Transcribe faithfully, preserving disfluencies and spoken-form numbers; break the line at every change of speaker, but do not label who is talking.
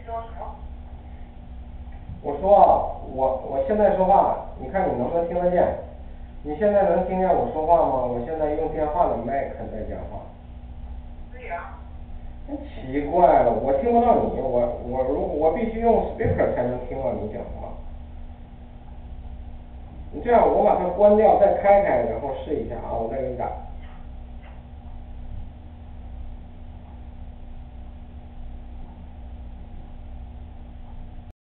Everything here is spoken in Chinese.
我说啊，我我现在说话，你看你能不能听得见？你现在能听见我说话吗？我现在用电话的麦克在讲话。
对呀、啊。
真奇怪了，我听不到你，我我如我必须用 speaker 才能听到你讲话。你这样，我把它关掉，再开开，然后试一下啊，我再给你打。